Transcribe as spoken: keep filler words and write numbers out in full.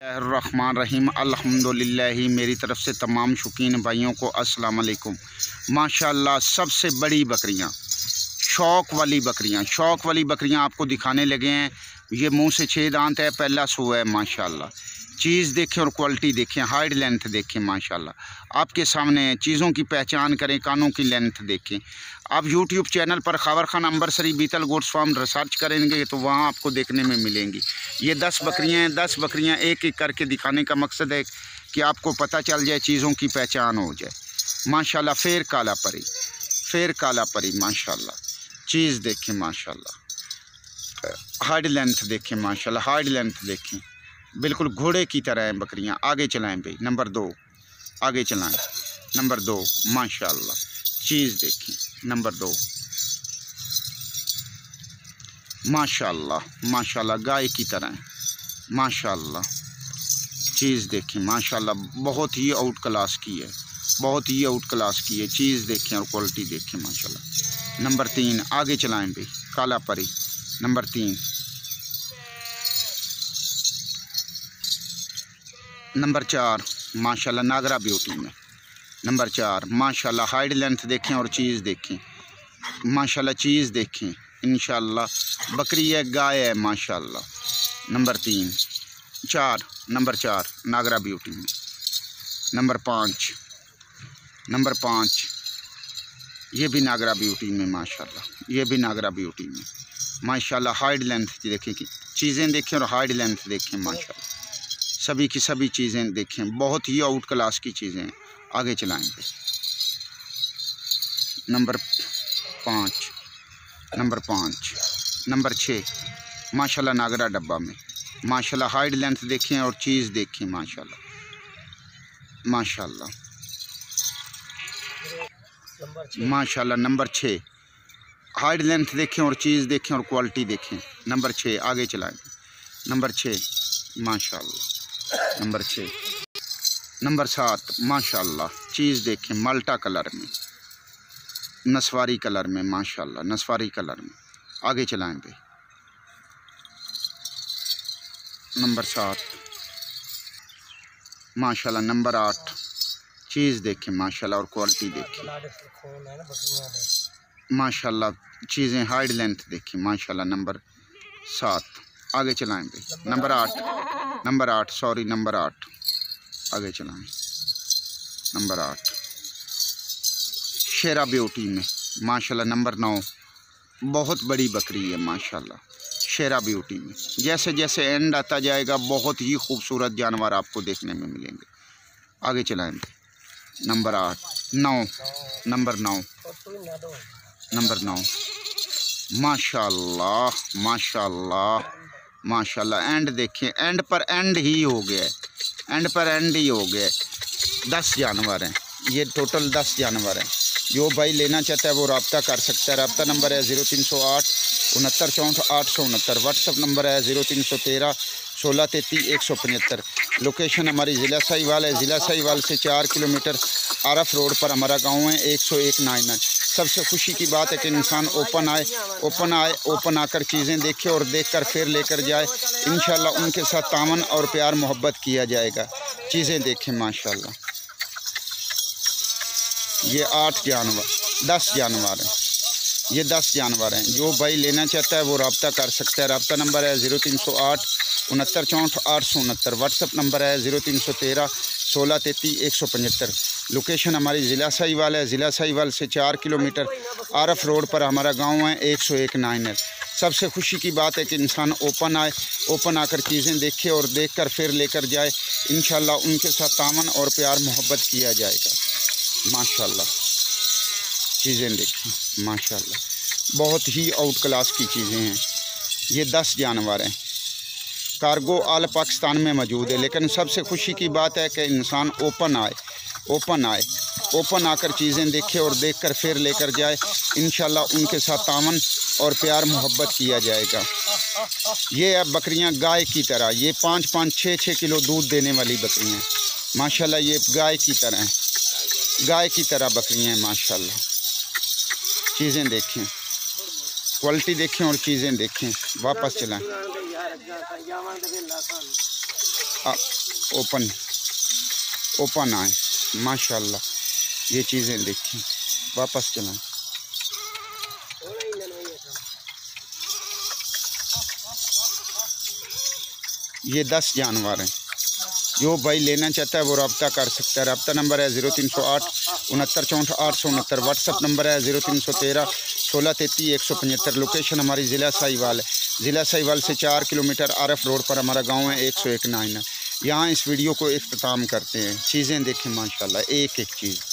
रहमान रहीम अल्हम्दुलिल्लाह। मेरी तरफ़ से तमाम शौकीन भाइयों को अस्सलाम वालेकुम। माशाअल्लाह सबसे बड़ी बकरियां, शौक वाली बकरियां, शौक वाली बकरियां आपको दिखाने लगे हैं। ये मुंह से छः दांत है, पहला सो है। माशाअल्लाह चीज़ देखें और क्वालिटी देखें, हाइट लेंथ देखें। माशाअल्लाह आपके सामने चीज़ों की पहचान करें, कानों की लेंथ देखें। आप यूट्यूब चैनल पर खबर खान अंबरसरी बीतल गोट्स फार्म रिसर्च करेंगे तो वहाँ आपको देखने में मिलेंगी। ये दस बकरियाँ हैं। दस बकरियाँ एक एक करके दिखाने का मकसद है कि आपको पता चल जाए, चीज़ों की पहचान हो जाए। माशाअल्लाह फेर काला परी, फेर काला परी। माशाअल्लाह चीज़ देखें, माशाअल्लाह हाइट लेंथ देखें, माशाअल्लाह हाइट लेंथ देखें, बिल्कुल घोड़े की तरह हैं बकरियां। आगे चलाएं भाई, नंबर दो आगे चलाएं, नंबर दो। माशाअल्लाह चीज़ देखें, नंबर दो। माशाअल्लाह माशाअल्लाह गाय की तरह हैं। माशाअल्लाह चीज़ देखें, माशाअल्लाह बहुत ही आउट क्लास की है, बहुत ही आउट क्लास की है। चीज़ देखें और क्वालिटी देखें, माशाअल्लाह। नंबर तीन आगे चलाएं भाई, काला परी, नंबर तीन। नंबर चार माशाल्लाह नागरा ब्यूटी में, नंबर चार। माशाल्लाह हाइट लेंथ देखें और चीज़ देखें, माशाल्लाह चीज़ देखें। इंशाल्लाह बकरी है, गाय है। माशाल्लाह नंबर तीन, चार, नंबर चार नागरा ब्यूटी में। नंबर पाँच, नंबर पाँच ये भी नागरा ब्यूटी में। माशाल्लाह ये भी नागरा ब्यूटी में। माशाल्लाह हाइट लेंथ देखें, कि चीज़ें देखें और हाइट लेंथ देखें। माशाल्लाह सभी की सभी चीज़ें देखें, बहुत ही आउट क्लास की चीज़ें हैं। आगे चलाएंगे, नंबर पाँच, नंबर पाँच, नंबर छः माशाल्लाह नागरा डब्बा में। माशाल्लाह हाइट लेंथ देखें और चीज़ देखें। माशाल्लाह माशाल्लाह माशाल्लाह नंबर छः हाइट लेंथ देखें और चीज़ देखें और क्वालिटी देखें। नंबर छः आगे चलाएंगे, नंबर छः माशाल्लाह, नंबर छः। नंबर सात माशाल्लाह चीज़ देखें, माल्टा कलर में, नसवारी कलर में। माशाल्लाह नसवारी कलर में। आगे चलाएं भाई, नंबर सात माशाल्लाह। नंबर आठ चीज़ देखें, माशाल्लाह और क्वालिटी देखें। माशाल्लाह चीज़ें हाइट लेंथ देखें। माशाल्लाह नंबर सात आगे चलाएं भाई, नंबर आठ, नंबर आठ सॉरी नंबर आठ आगे चलाएं, नंबर आठ शेरा ब्यूटी में। माशाल्लाह नंबर नौ बहुत बड़ी बकरी है। माशाल्लाह शेरा ब्यूटी में। जैसे जैसे एंड आता जाएगा बहुत ही खूबसूरत जानवर आपको देखने में मिलेंगे। आगे चलाएं, नंबर आठ, नौ, नंबर नौ, नंबर नौ। माशाल्लाह माशाल्लाह माशाल्लाह एंड देखें, एंड पर एंड ही हो गया, एंड पर एंड ही हो गया। दस जानवर हैं, ये टोटल दस जानवर हैं। जो भाई लेना चाहता है वो रब्ता कर सकता है। रब्ता नंबर है ज़ीरो तीन सौ आठ उनहत्तर चौंठ आठ सौ उनहत्तर। व्हाट्सअप नंबर है ज़ीरो तीन सौ तेरह सोलह तैंतीस एक सौ पचहत्तर। लोकेशन हमारी ज़िला साहिवाल है। ज़िला साहिवाल से चार किलोमीटर आरफ रोड पर हमारा गांव है, एक सौ एक नाइन है। सबसे खुशी की बात है कि इंसान ओपन आए, ओपन आए, ओपन आकर चीज़ें देखे और देखकर फिर लेकर जाए। इंशाल्लाह उनके साथ तावन और प्यार मोहब्बत किया जाएगा। चीज़ें देखें, माशाल्लाह ये आठ जानवर, दस जानवर हैं, ये दस जानवर हैं। जो भाई लेना चाहता है वो रब्ता कर सकता है। रब्ता नंबर है ज़ीरो तीन सौ आठ उनहत्तर चौंठ आठ सौ उनहत्तर। व्हाट्सअप नंबर है ज़ीरो तीन सौ तेरह सोलह तैंतीस एक सौ पचहत्तर। लोकेशन हमारी ज़िला साहिवाल है। ज़िला साहिवाल से चार किलोमीटर आरफ रोड पर हमारा गांव है, एक सौ एक नाइन है। सबसे खुशी की बात है कि इंसान ओपन आए, ओपन आकर चीज़ें देखे और देखकर फिर लेकर जाए। इंशाल्लाह उनके साथ तावन और प्यार मोहब्बत किया जाएगा। माशाल्लाह चीज़ें देखें, माशाल्लाह बहुत ही आउट क्लास की चीज़ें हैं। ये दस जानवर हैं। कार्गो आल पाकिस्तान में मौजूद है, लेकिन सबसे खुशी की बात है कि इंसान ओपन आए, ओपन आए, ओपन आकर चीज़ें देखे और देखकर फिर लेकर जाए। इंशाल्लाह उनके साथ तावन और प्यार मोहब्बत किया जाएगा। ये अब बकरियां गाय की तरह, ये पाँच पाँच छः छः किलो दूध देने वाली बकरियां हैं। माशाल्लाह ये गाय की तरह हैं, गाय की तरह बकरियां हैं। माशाल्लाह चीज़ें देखें, क्वालिटी देखें और चीज़ें देखें। वापस चलाएं। ओपन ओपन आए माशाल्लाह। ये चीज़ें देखिए, वापस चलाएं। ये दस जानवर हैं, जो भाई लेना चाहता है वो रब्ता कर सकता है। रब्ता नंबर है ज़ीरो तीन सौ आठ उनहत्तर चौंठ आठ सौ उनहत्तर। व्हाट्सअप नंबर है ज़ीरो तीन सौ तेरह सोलह तैंतीस एक सौ पचहत्तर। लोकेशन हमारी ज़िला साहिवाल है। ज़िला साहिवाल से चार किलोमीटर आरफ रोड पर हमारा गांव है, एक सौ एक नाइन है। यहाँ इस वीडियो को इख्तिताम करते हैं। चीज़ें देखें माशाल्लाह, एक एक चीज़।